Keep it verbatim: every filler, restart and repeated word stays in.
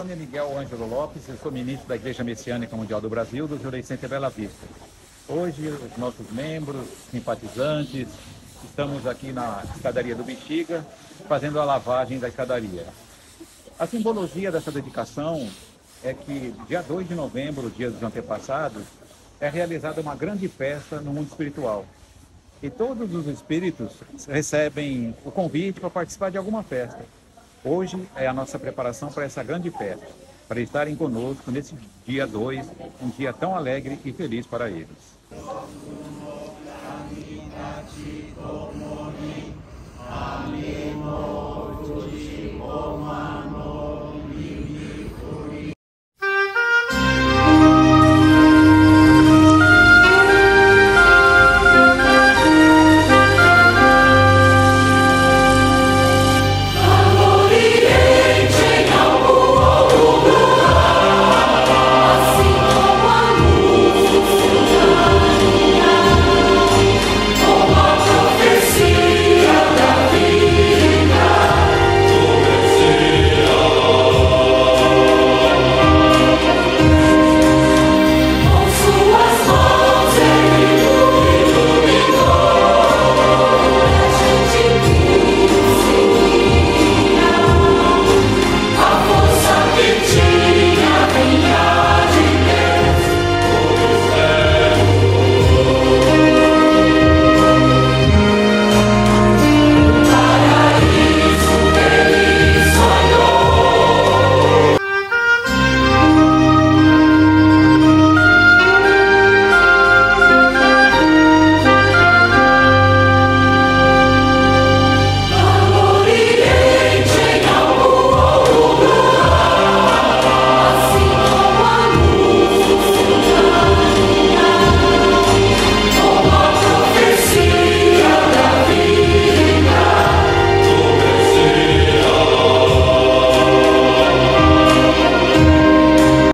nome é Miguel Ângelo Lopes, eu sou ministro da Igreja Messiânica Mundial do Brasil, do Jureis Center Bela Vista. Hoje, os nossos membros, simpatizantes, estamos aqui na escadaria do Bexiga, fazendo a lavagem da escadaria. A simbologia dessa dedicação é que, dia dois de novembro, dia dos antepassados, é realizada uma grande festa no mundo espiritual. E todos os espíritos recebem o convite para participar de alguma festa. Hoje é a nossa preparação para essa grande festa, para estarem conosco nesse dia dois, um dia tão alegre e feliz para eles.